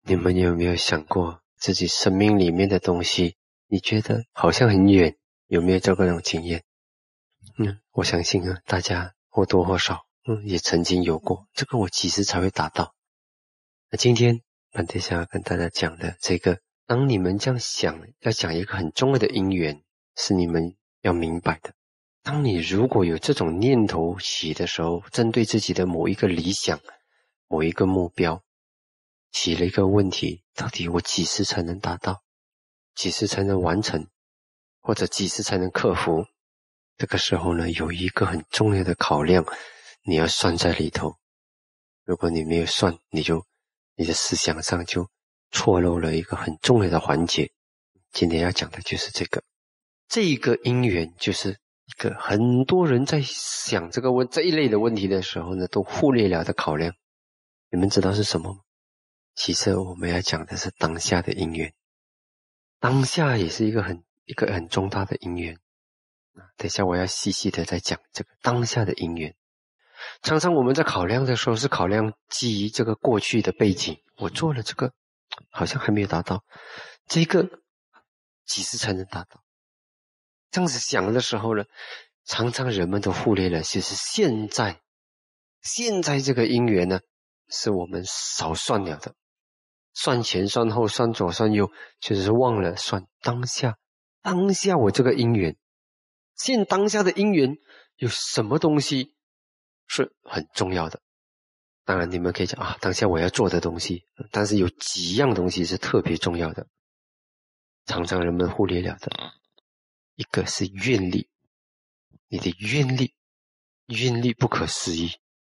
你们有没有想过自己生命里面的东西，你觉得好像很远，有没有这种经验？我相信大家或多或少也曾经有过，这个我几时才会达到？那今天班德想要跟大家讲的这个，当你们这样想，要讲一个很重要的因缘，是你们要明白的。当你如果有这种念头起的时候，针对自己的某一个理想、某一个目标，起了一个问题，到底我几时才能达到？几时才能完成？或者几时才能克服？这个时候呢，有一个很重要的考量，你要算在里头。如果你没有算，你的思想上就错漏了一个很重要的环节。今天要讲的就是这个。这一个因缘就是一个很多人在想这一类的问题的时候呢，都忽略了的考量。你们知道是什么吗？其实我们要讲的是当下的因缘。当下也是一个很重大的因缘。等一下我要细细的再讲这个当下的因缘。常常我们在考量的时候是考量基于这个过去的背景，我做了这个好像还没有达到，这个几时才能达到？这样子想的时候呢，常常人们都忽略了，其实现在这个因缘呢，是我们少算了的，算前算后算左算右，就是忘了算当下我这个因缘。现当下的因缘有什么东西是很重要的？当然你们可以讲当下我要做的东西，但是有几样东西是特别重要的，常常人们忽略了的。一个是愿力，你的愿力不可思议，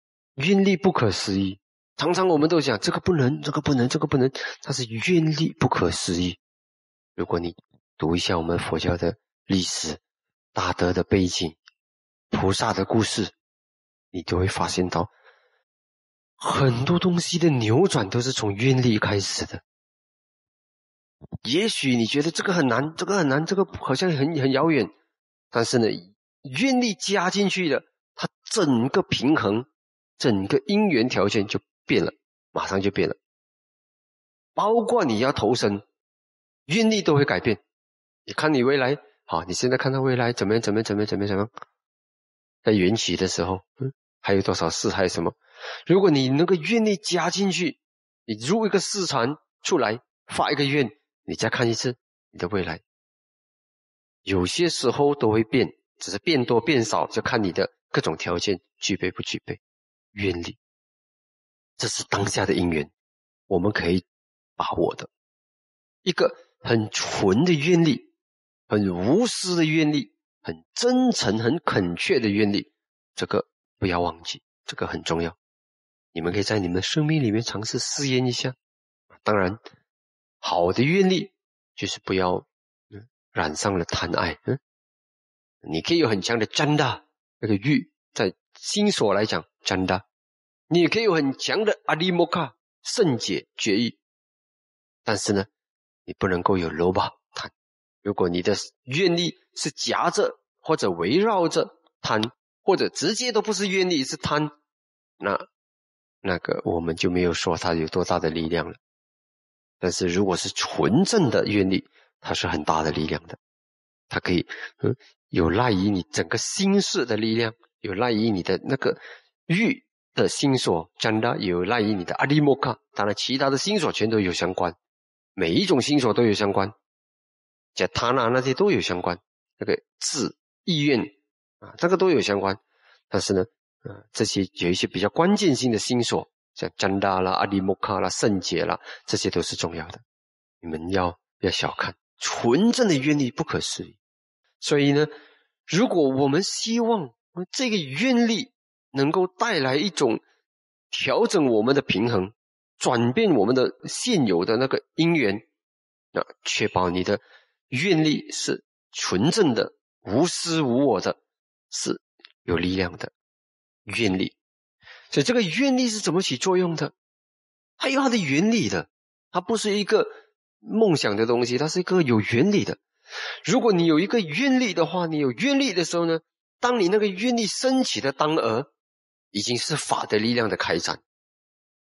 常常我们都讲这个不能，但是愿力不可思议。如果你读一下我们佛教的历史、大德的背景、菩萨的故事，你就会发现到很多东西的扭转都是从愿力开始的。也许你觉得这个很难，这个好像很遥远，但是呢，愿力加进去了，它整个平衡，整个因缘条件就变了，马上就变了。包括你要投身，愿力都会改变。你看你未来，你现在看到未来怎么样？在缘起的时候，还有多少事，还有什么？如果你那个愿力加进去，你入一个四禅出来，发一个愿，你再看一次你的未来，有些时候都会变，只是变多变少，就看你的各种条件具备不具备愿力。这是当下的因缘，我们可以把握的。一个很纯的愿力，很无私的愿力，很真诚很恳切的愿力，这个不要忘记，这个很重要。你们可以在你们生命里面尝试试验一下。当然好的愿力就是不要染上了贪爱。你可以有很强的chanda，那个欲在心所来讲chanda，你也可以有很强的阿利摩卡圣解决意，但是呢你不能够有lobha贪。如果你的愿力是夹着或者围绕着贪，或者直接都不是愿力是贪，那个我们就没有说它有多大的力量了。但是如果是纯正的愿力，它是很大的力量的，它可以有赖于你整个心事的力量，有赖于你的那个欲的心所chanda，有赖于你的阿利摩卡，当然其他的心所全都有相关，每一种心所都有相关，加他那些都有相关，那个志意愿这个都有相关。但是呢这些有一些比较关键性的心所，像chanda啦、阿利摩卡啦、圣解啦，这些都是重要的。你们要小看纯正的愿力不可思议。所以呢，如果我们希望这个愿力能够带来一种调整我们的平衡，转变我们的现有的那个因缘，确保你的愿力是纯正的、无私无我的，是有力量的愿力。所以这个愿力是怎么起作用的？它有它的原理的，它不是一个梦想的东西，它是一个有原理的。如果你有一个愿力的话，你有愿力的时候呢，当你那个愿力升起的当儿，已经是法的力量的开展，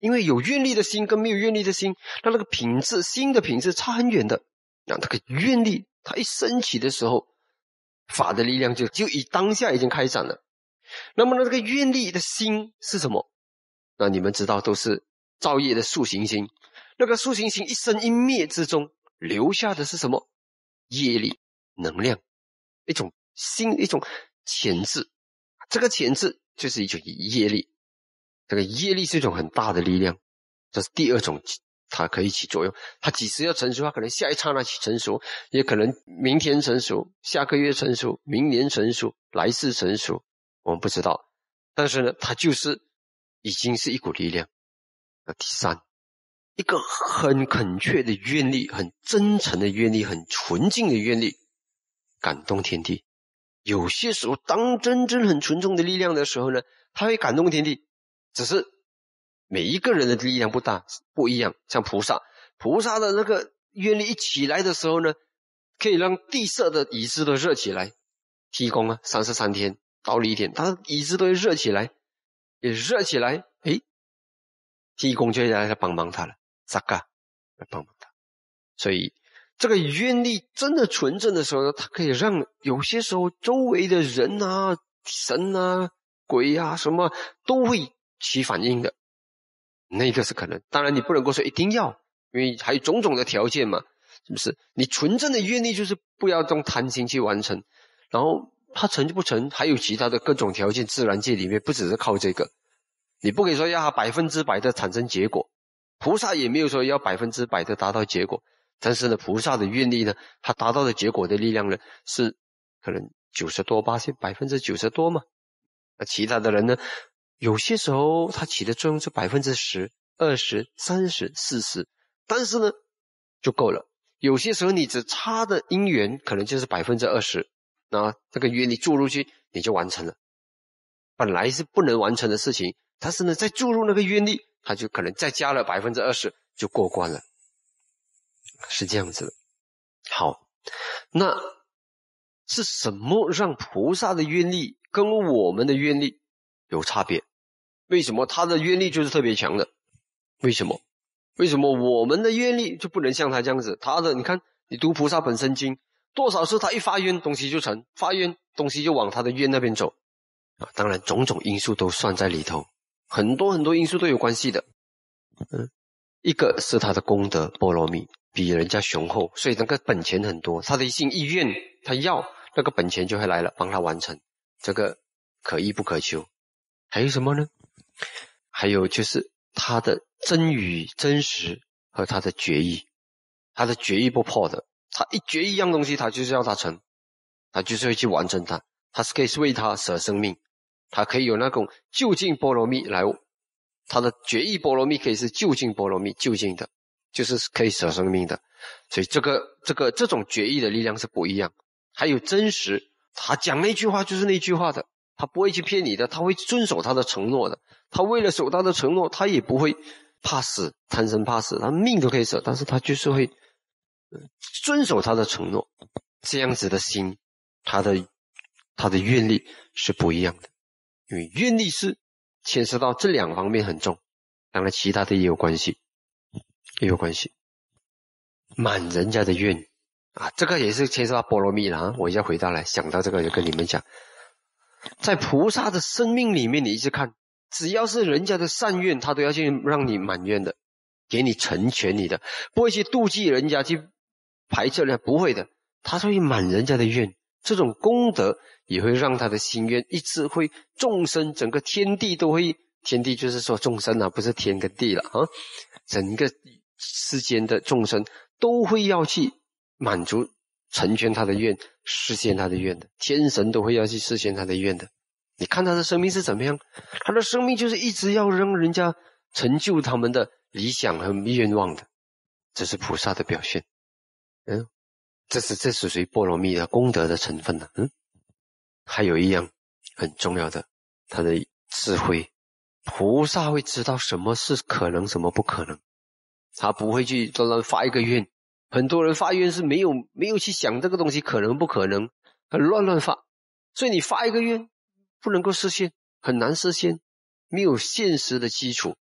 因为有愿力的心跟没有愿力的心，那个品质，心的品质差很远的。那个愿力它一升起的时候，法的力量就以当下已经开展了。那么呢，这个愿力的心是什么？那你们知道都是造业的速行心。那个速行心一生一灭之中留下的是什么？业力能量，一种心，一种潜质。这个潜质就是一种业力，这个业力是一种很大的力量，这是第二种，它可以起作用。它几时要成熟？它可能下一刹那起成熟，也可能明天成熟，下个月成熟，明年成熟，来世成熟，我们不知道。但是呢，它就是已经是一股力量。那第三，一个很恳切的愿力，很真诚的愿力，很纯净的愿力，感动天地。有些时候当真正很纯正的力量的时候呢，它会感动天地，只是每一个人的力量不一样。像菩萨的那个愿力一起来的时候呢，可以让地色的椅子都热起来。提供啊33天到了一天，他的椅子都会热起来，也热起来，提供就会来帮忙他了，萨嘎来帮忙他。所以这个愿力真的纯正的时候呢，它可以让有些时候周围的人啊、神啊、鬼啊什么都会起反应的，那个是可能。当然你不能够说一定要，因为还有种种的条件嘛，是不是？你纯正的愿力就是不要用贪心去完成，然后它成就不成，还有其他的各种条件，自然界里面不只是靠这个。你不可以说要它100%的产生结果，菩萨也没有说要100%的达到结果。但是呢，菩萨的愿力呢，他达到的结果的力量呢，是可能90多%， 90%多嘛。那其他的人呢，有些时候他起的作用是10%、20%、30%、40%，但是呢就够了。有些时候你只差的因缘可能就是20%，那这个愿力注入去你就完成了。本来是不能完成的事情，但是呢再注入那个愿力，他就可能再加了20%就过关了。是这样子的。好，那是什么让菩萨的愿力跟我们的愿力有差别？为什么他的愿力就是特别强的？为什么我们的愿力就不能像他这样子？他的你看，你读菩萨本生经，多少次他一发愿东西就成，发愿东西就往他的愿那边走啊。当然种种因素都算在里头，很多很多因素都有关系的。一个是他的功德波罗蜜比人家雄厚，所以那个本钱很多，他的心意愿他要那个本钱就会来了，帮他完成，这个可遇不可求。还有什么呢？还有就是他的真语真实和他的决意，他的决意不破的，他一决一样东西他就是要他成，他就是会去完成它，他是可以为他舍生命，他可以有那种就近波罗蜜来，他的决意波罗蜜可以是就近波罗蜜，就近的，就是可以舍生命的。所以这种决意的力量是不一样。还有真实，他讲那句话就是那句话的，他不会去骗你的，他会遵守他的承诺的。他为了守他的承诺，他也不会怕死，贪生怕死，他命都可以舍，但是他就是会遵守他的承诺。这样子的心，他的愿力是不一样的。因为愿力是牵涉到这两方面很重，当然其他的也有关系，满人家的愿啊，这个也是牵涉到波罗蜜了啊。我一下回到来想到这个就跟你们讲，在菩萨的生命里面，你一直看，只要是人家的善愿，他都要去让你满愿的，给你成全你的，不会去妒忌人家，去排斥人家，不会的，他会满人家的愿。这种功德也会让他的心愿一直会众生，整个天地都会，天地就是说众生啊，不是天跟地了啊，整个世间的众生都会要去满足成全他的愿，实现他的愿的，天神都会要去实现他的愿的。你看他的生命是怎么样，他的生命就是一直要让人家成就他们的理想和愿望的，这是菩萨的表现。这是属于波罗蜜的功德的成分的。还有一样很重要的，他的智慧。菩萨会知道什么是可能，什么不可能，他不会去乱发一个愿。很多人发愿是没有去想这个东西可能不可能，很乱发，所以你发一个愿不能够实现，很难实现，没有现实的基础。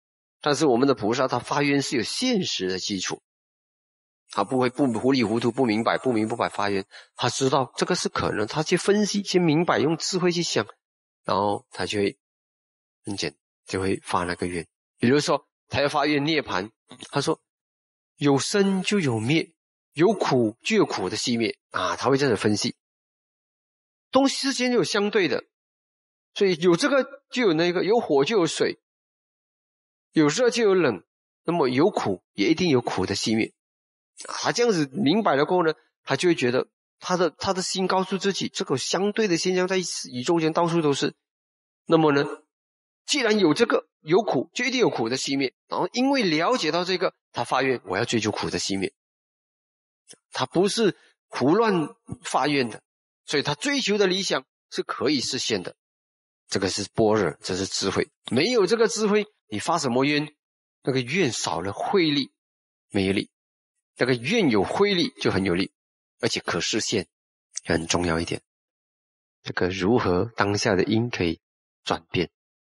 但是我们的菩萨他发愿是有现实的基础，他不会不糊里糊涂不明白不明不白发愿，他知道这个是可能，他去分析去明白，用智慧去想，然后他就会很简就会发那个愿。比如说他要发愿涅槃，他说有生就有灭，有苦就有苦的熄灭啊，他会这样分析，东西之间有相对的，所以有这个就有那个，有火就有水，有热就有冷，那么有苦也一定有苦的熄灭。他这样子明白了过后呢，他就会觉得他的心告诉自己，这个相对的现象在宇宙间到处都是。那么呢，既然有这个有苦，就一定有苦的熄灭。然后因为了解到这个，他发愿我要追求苦的熄灭。他不是胡乱发愿的，所以他追求的理想是可以实现的。这个是般若，这是智慧。没有这个智慧，你发什么愿，那个愿少了慧力，没有力。那个愿有慧力就很有力，而且可实现，很重要一点。这个如何当下的因可以转变，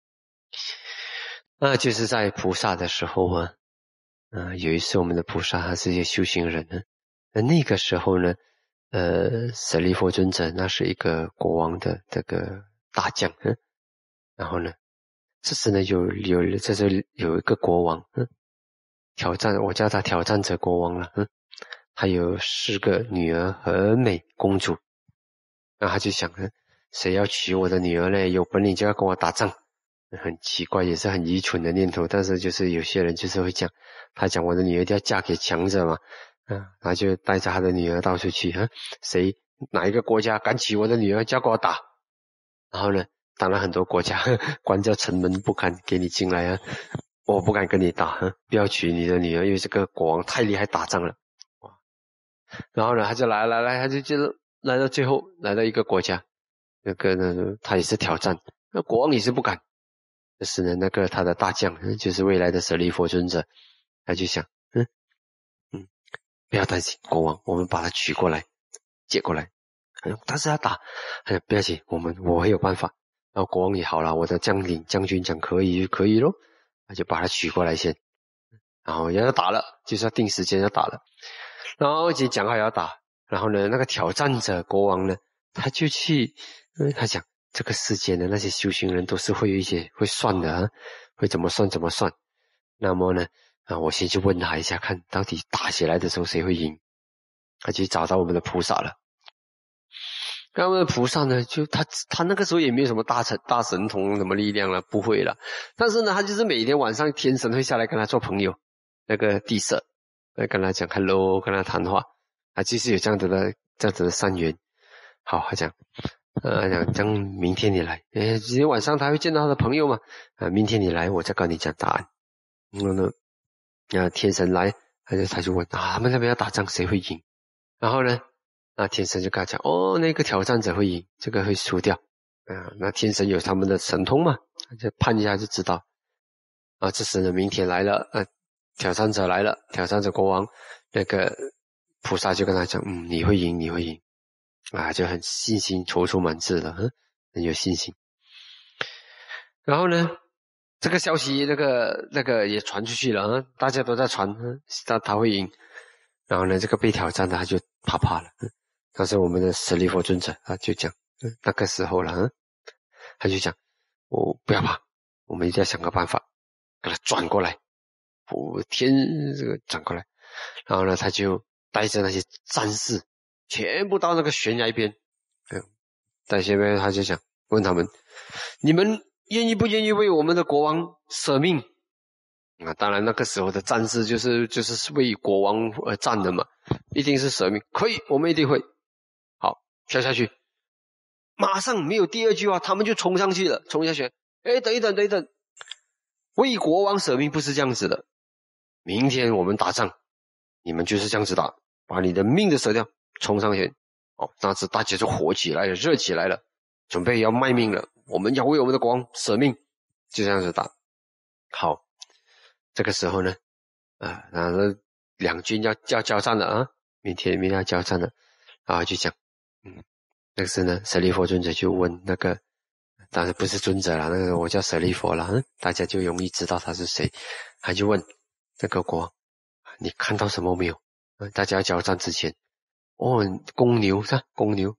那就是在菩萨的时候啊，有一次我们的菩萨他是一个修行人呢，那个时候呢，舍利弗尊者那是一个国王的这个大将，然后呢，这时呢这是有一个国王，挑战，我叫他挑战者国王了，他有4个女儿，很美公主，那他就想，谁要娶我的女儿呢？有本领就要跟我打仗。很奇怪，也是很愚蠢的念头，但是就是有些人就是会讲，他讲我的女儿一定要嫁给强者嘛，他就带着他的女儿到处去，谁哪一个国家敢娶我的女儿，就要跟我打。然后呢，当然很多国家关着城门不敢给你进来啊，我不敢跟你打，不要娶你的女儿，因为这个国王太厉害打仗了。然后呢，他就来，他就来到最后，来到一个国家，那个呢，他也是挑战，那国王也是不敢。这时呢，那个他的大将，就是未来的舍利弗尊者，他就想，不要担心，国王，我们把他娶过来，接过来。但是要打，不要紧，我会有办法。然后国王也好了，我的将军讲可以咯，他就把他娶过来先。然后要打了，就是要定时间要打了。然后已经讲好要打，然后呢，那个挑战者国王呢，他就去，他讲这个世界的那些修行人都是会有一些会算的会怎么算。那么呢，我先去问他一下，看到底打起来的时候谁会赢。他就找到我们的菩萨了。那么菩萨呢，就他那个时候也没有什么大神通什么力量了，不会了。但是呢，他就是每天晚上天神会下来跟他做朋友，那个地色会跟他讲 hello， 跟他谈话，就是有这样子的善缘。好，他讲明天你来，今天晚上他会见到他的朋友嘛，明天你来，我再跟你讲答案。然后呢，天神来，他就问他们那边要打仗谁会赢？然后呢，天神就跟他讲，那个挑战者会赢，这个会输掉。那天神有他们的神通嘛，就判一下就知道。这时呢，明天来了，挑战者来了，挑战者国王，那个菩萨就跟他讲，你会赢，就很信心踌躇满志的，很有信心。然后呢，这个消息那个也传出去了，大家都在传，他会赢。然后呢，这个被挑战的他就怕了，但是我们的舍利弗尊者就讲，那个时候了，他就讲，不要怕，我们一定要想个办法给他转过来，这个转过来。然后呢，他就带着那些战士全部到那个悬崖边，在前面他就想问他们，你们愿意不愿意为我们的国王舍命？当然那个时候的战士就是为国王而战的嘛，一定是舍命，可以，我们一定会。好，跳下去，马上没有第二句话，他们就冲上去了，冲下去。等一等，为国王舍命不是这样子的，明天我们打仗，你们就是这样子打，把你的命都舍掉，冲上去。那时大家就火起来了，热起来了，准备要卖命了，我们要为我们的国王舍命，就这样子打。好，这个时候呢，两军要交战了明天要交战了，就讲，那个时呢，舍利弗尊者就问那个当然不是尊者啦，那个我叫舍利佛啦，大家就容易知道他是谁。他就问这个国王，你看到什么没有？大家交战之前，公牛是吧？公牛，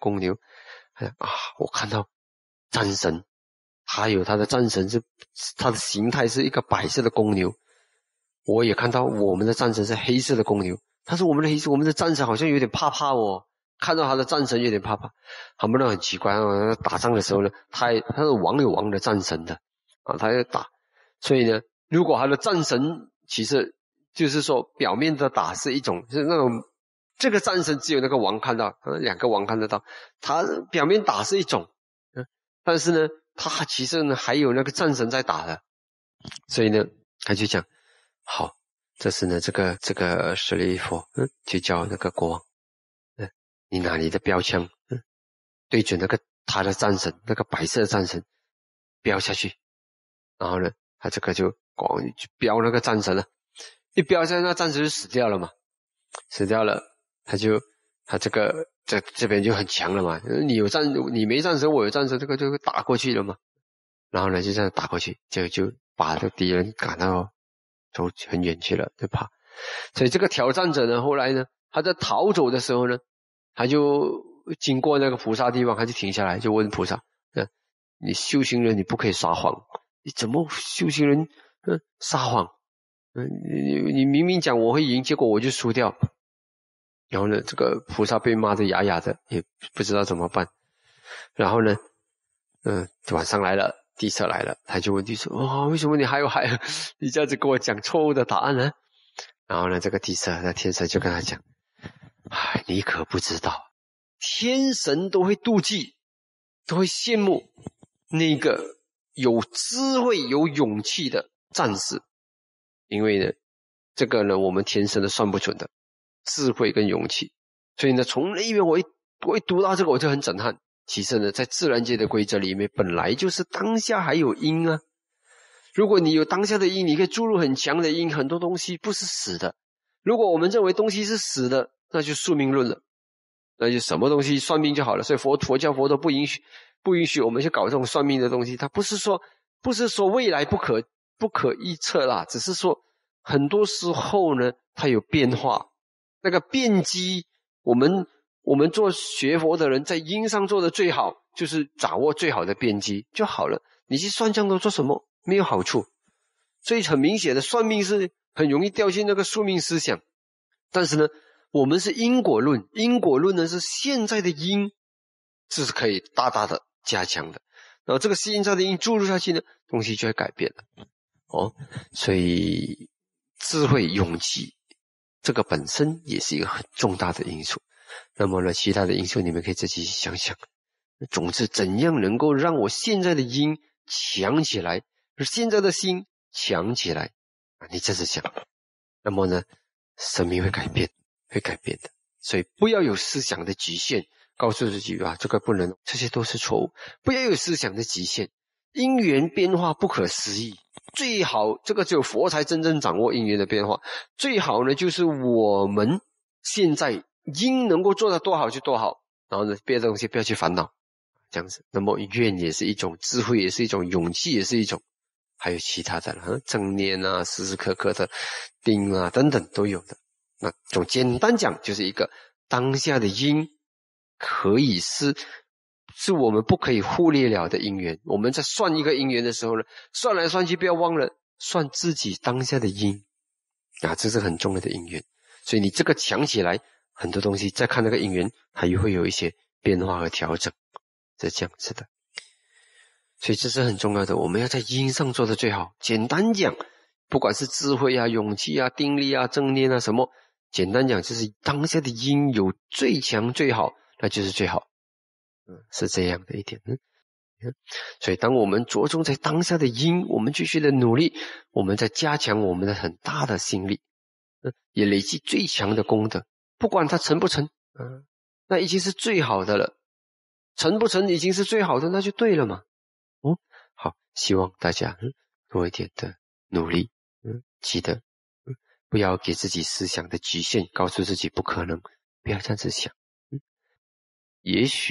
我看到战神，他有他的战神是他的形态是一个白色的公牛，我也看到我们的战神是黑色的公牛，但是我们的战神好像有点怕怕哦，看到他的战神有点怕怕。他们都很奇怪打仗的时候呢，他是王有王的战神的他要打，所以呢，如果他的战神其实就是说表面的打是一种，是那种这个战神只有那个王看到，2个王看得到，他表面打是一种，但是呢他其实呢还有那个战神在打的，所以呢他就讲好，这是呢这个舍利弗就叫那个国王你拿你的标枪对准那个他的战神，那个白色的战神标下去，然后呢他这个就标那个战神了，一标下去那战神就死掉了嘛，死掉了他这边就很强了嘛，你没战神我有战神，这个就打过去了嘛，然后呢就这样打过去，就把这敌人赶到走很远去了，就怕。所以这个挑战者呢后来呢他在逃走的时候呢，他就经过那个菩萨地方，他就停下来就问菩萨你修行人你不可以撒谎，你怎么修行人撒谎你明明讲我会赢，结果我就输掉。然后呢这个菩萨被骂得哑哑的，也不知道怎么办。然后呢晚上来了，地舍来了，他就问地舍为什么你你这样子跟我讲错误的答案呢？然后呢这个地舍那天神就跟他讲你可不知道，天神都会妒忌，都会羡慕那个有智慧有勇气的战士，因为呢这个呢我们天生的算不准的智慧跟勇气，所以呢从那边我一读到这个我就很震撼。其实呢在自然界的规则里面本来就是当下还有因啊，如果你有当下的因，你可以注入很强的因，很多东西不是死的。如果我们认为东西是死的，那就宿命论了，那就什么东西算命就好了。所以佛教佛都不允许我们去搞这种算命的东西。它不是说未来不可预测啦，只是说很多时候呢它有变化，那个变机我们做学佛的人在因上做的最好，就是掌握最好的变机就好了。你去算这样多做什么？没有好处。所以很明显的算命是很容易掉进那个宿命思想。但是呢我们是因果论，因果论呢是现在的因这是可以大大的加强的，然后这个现在的因注入下去呢，东西就会改变了所以智慧勇气这个本身也是一个很重大的因素。那么呢其他的因素你们可以自己想想，总之怎样能够让我现在的因强起来，现在的心强起来你这是想，那么呢生命会改变的。所以不要有思想的局限，告诉自己这个不能，这些都是错误。不要有思想的极限，因缘变化不可思议，最好这个只有佛才真正掌握因缘的变化。最好呢就是我们现在因能够做得多好就多好，然后呢别的东西不要去烦恼，这样子。那么愿也是一种，智慧也是一种，勇气也是一种，还有其他的正念啊，时时刻刻的定啊等等都有的。那总简单讲就是一个当下的因可以是我们不可以忽略了的因缘。我们在算一个因缘的时候呢，算来算去不要忘了算自己当下的因这是很重要的因缘。所以你这个强起来，很多东西再看那个因缘它又会有一些变化和调整，是这样子的。所以这是很重要的，我们要在因上做的最好。简单讲，不管是智慧啊、勇气啊、定力啊、正念啊什么，简单讲就是当下的因有最强最好，那就是最好是这样的一点所以当我们着重在当下的因，我们继续的努力，我们在加强我们的很大的心力也累积最强的功德，不管它成不成那已经是最好的了，成不成已经是最好的，那就对了嘛好，希望大家多一点的努力记得不要给自己思想的局限，告诉自己不可能，不要这样子想也许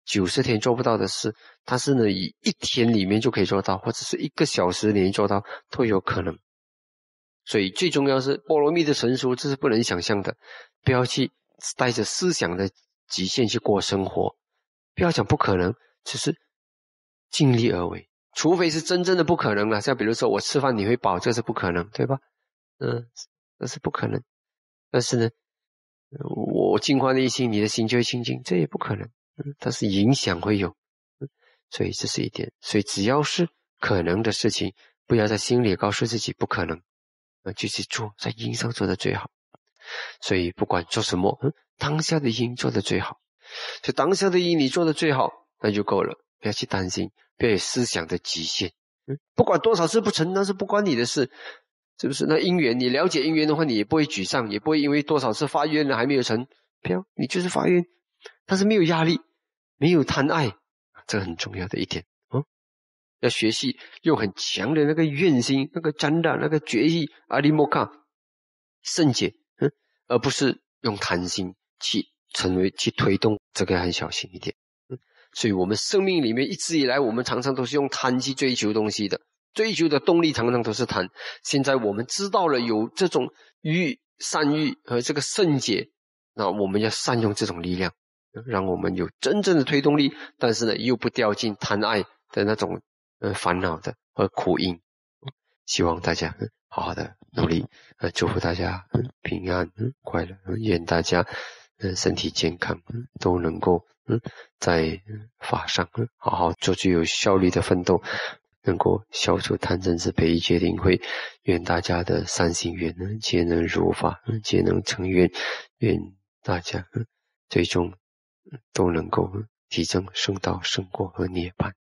90天做不到的事，但是呢，以1天里面就可以做到，或者是1个小时里面做到，都有可能。所以最重要是波罗蜜的成熟，这是不能想象的。不要去带着思想的极限去过生活，不要讲不可能，只是尽力而为。除非是真正的不可能了，像比如说我吃饭你会饱，这是不可能，对吧？这是不可能。但是呢，我净化内心，你的心就会清净，这也不可能。但是影响会有，所以这是一点。所以只要是可能的事情，不要在心里告诉自己不可能，就去做，在因上做的最好。所以不管做什么，当下的因做的最好。所以当下的因你做的最好，那就够了，不要去担心，不要有思想的极限。不管多少次不成，那是不关你的事，是不是？那因缘，你了解因缘的话，你也不会沮丧，也不会因为多少次发愿了还没有成，不要，你就是发愿，但是没有压力，没有贪爱，这很重要的一点。要学习用很强的那个愿心，那个真的那个决意阿里莫卡圣解，而不是用贪心去推动，这个很小心一点。所以我们生命里面一直以来，我们常常都是用贪去追求东西的，追求的动力常常都是贪。现在我们知道了有这种善欲和这个圣解，那我们要善用这种力量，让我们有真正的推动力，但是呢又不掉进贪爱的那种烦恼的和苦因。希望大家好好的努力，祝福大家平安快乐，愿大家身体健康，都能够在法上好好做最有效率的奋斗，能够消除贪嗔痴悲戒领会。愿大家的善行愿皆能如法，皆能成愿。愿大家最终都能够提升圣道圣果和涅槃。